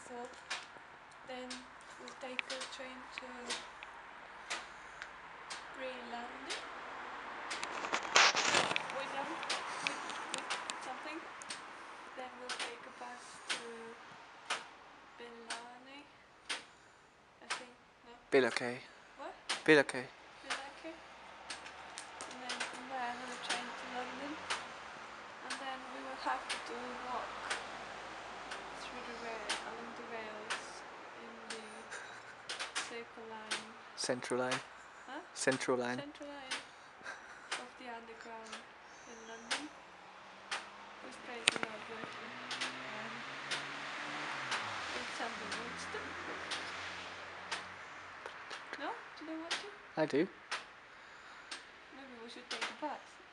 thought then we'll take a train to Greenland. William, with something. Then we'll take a bus to Bellani, I think. No? Billakay. What? Billakay. Billakay. And then from there another train to London. And then we will have to walk through the along the rails in the Circle Line. Central Line. Huh? Central Line. Central Line of the Underground in London. It was crazy lovely. It's something Woodstock. No? Do you don't want to? I do. Maybe we should take a bus.